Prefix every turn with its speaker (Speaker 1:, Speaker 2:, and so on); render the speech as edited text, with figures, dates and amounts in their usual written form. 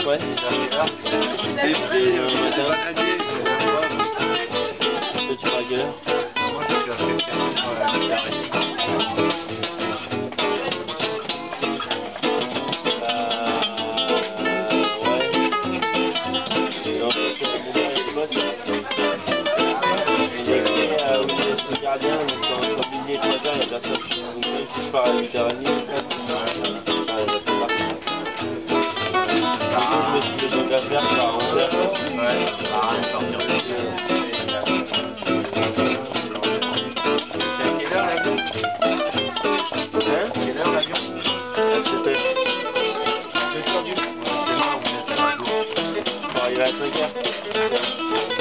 Speaker 1: Ouais.
Speaker 2: Et puis, matin.
Speaker 1: Tu pars à quelle heure?
Speaker 2: Moi, je suis à quelqu'un.
Speaker 1: Gardien, donc entre midi et 3h, il y a personne. Donc même si je pars à 8h30, ça va pas partir. Je me suis donc à faire par 11h.
Speaker 2: Ouais, ça va rien sortir de
Speaker 1: C'est à
Speaker 2: quelle heure l'avion?
Speaker 1: Hein?
Speaker 2: Quelle heure l'avion?
Speaker 1: C'est fait.
Speaker 2: C'est moi, vous êtes à la gauche.
Speaker 1: Bon, il va à 5h.